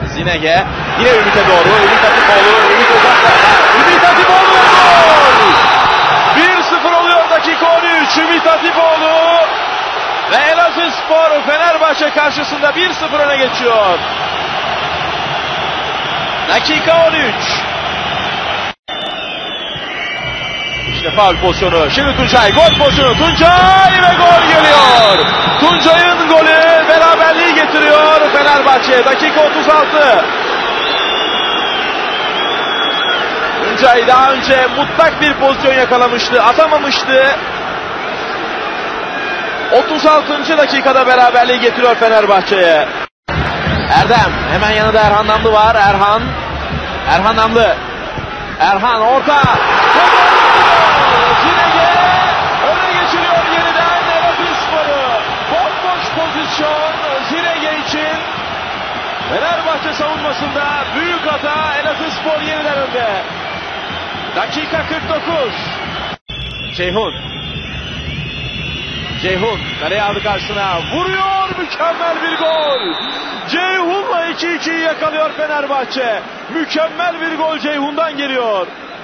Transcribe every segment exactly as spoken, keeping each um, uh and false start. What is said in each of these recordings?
Zinege. Yine Ümit'e doğru. Ümit Hatipoğlu. Ümit uzakta. Ümit Hatipoğlu gol! bir sıfır oluyor dakika on üç. Ümit Hatipoğlu. Ve Elazığspor Fenerbahçe karşısında bir sıfır öne geçiyor. Dakika on üç. İşte faul pozisyonu. Şimdi Tuncay. Gol pozisyonu. Tuncay ve gol geliyor. Tuncay'ın golü beraberliği getiriyor Fenerbahçe. Dakika otuz altı. Tuncay daha önce mutlak bir pozisyon yakalamıştı. Atamamıştı. otuz altıncı dakikada beraberliği getiriyor Fenerbahçe'ye. Erdem. Hemen yanında Erhan Namlı var. Erhan. Erhan Namlı. Erhan orta. Zinege öne geçiriyor yeniden Elazığspor'u. Bomboş pozisyon Zinege için. Fenerbahçe savunmasında büyük hata. Elazığspor yeniden önde. Dakika kırk dokuz. Ceyhun. Ceyhun kaleye aldı karşısına. Vuruyor, mükemmel bir gol. Ceyhun'la iki ikiyi yakalıyor Fenerbahçe. Mükemmel bir gol Ceyhun'dan geliyor.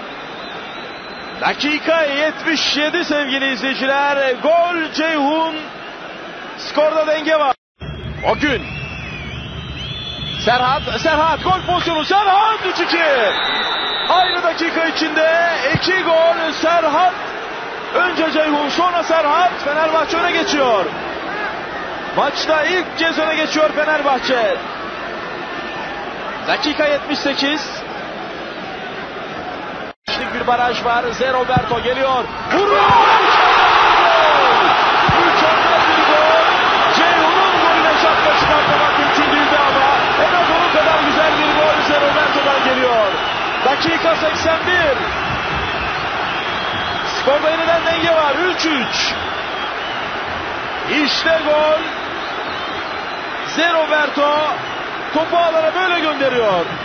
Dakika yetmiş yedi sevgili izleyiciler. Gol Ceyhun. Skorda denge var. O gün. Serhat, Serhat gol pozisyonu. Serhat üç iki. Aynı dakika içinde iki gol Serhat. Önce Ceyhun, sonra Serhat. Fenerbahçe öne geçiyor. Maçta ilk kez öne geçiyor Fenerbahçe. Dakika yetmiş sekiz. Bir baraj var. Zé Roberto geliyor. Vuruyor! Mükemmel bir gol. Ceyhun'un golüne şapka çıkartmak mümkün değildi ama en az onun kadar güzel bir gol Zé Roberto'dan geliyor. Dakika seksen bir. Skorda yeniden denge var. üç üç. İşte gol. Zé Roberto topu ağlara böyle gönderiyor.